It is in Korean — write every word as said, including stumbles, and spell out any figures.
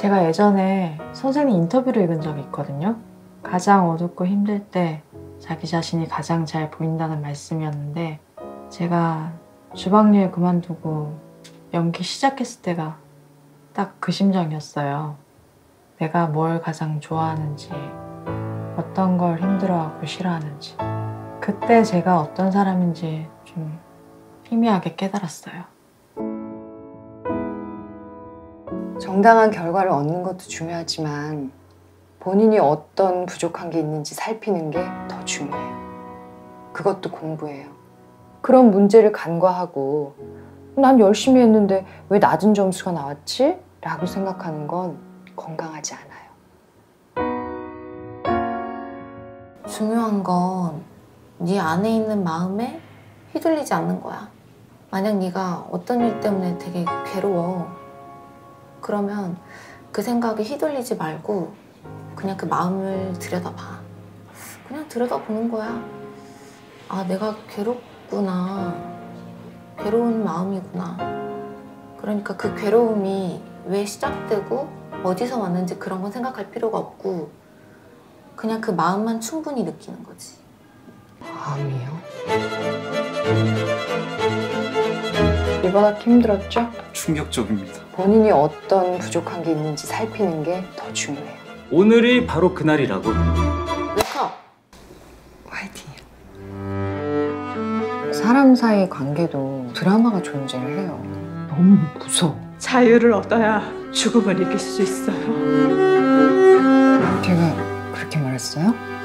제가 예전에 선생님 인터뷰를 읽은 적이 있거든요. 가장 어둡고 힘들 때 자기 자신이 가장 잘 보인다는 말씀이었는데, 제가 주방일 그만두고 연기 시작했을 때가 딱 그 심정이었어요. 내가 뭘 가장 좋아하는지, 어떤 걸 힘들어하고 싫어하는지. 그때 제가 어떤 사람인지 좀 희미하게 깨달았어요. 정당한 결과를 얻는 것도 중요하지만 본인이 어떤 부족한 게 있는지 살피는 게 더 중요해요. 그것도 공부예요. 그런 문제를 간과하고 난 열심히 했는데 왜 낮은 점수가 나왔지? 라고 생각하는 건 건강하지 않아요. 중요한 건 네 안에 있는 마음에 휘둘리지 않는 거야. 만약 네가 어떤 일 때문에 되게 괴로워. 그러면 그 생각에 휘둘리지 말고 그냥 그 마음을 들여다봐. 그냥 들여다보는 거야. 아, 내가 괴롭구나. 괴로운 마음이구나. 그러니까 그 괴로움이 왜 시작되고 어디서 왔는지 그런 건 생각할 필요가 없고 그냥 그 마음만 충분히 느끼는 거지. 마음이요? 이번 학기 힘들었죠? 충격적입니다. 본인이 어떤 부족한 게 있는지 살피는 게 더 중요해요. 오늘이 바로 그날이라고. 웨이크업! 화이팅이요. 사람 사이 관계도 드라마가 존재를 해요. 너무 무서워. 자유를 얻어야 죽음을 이길 수 있어요. 제가 그렇게 말했어요?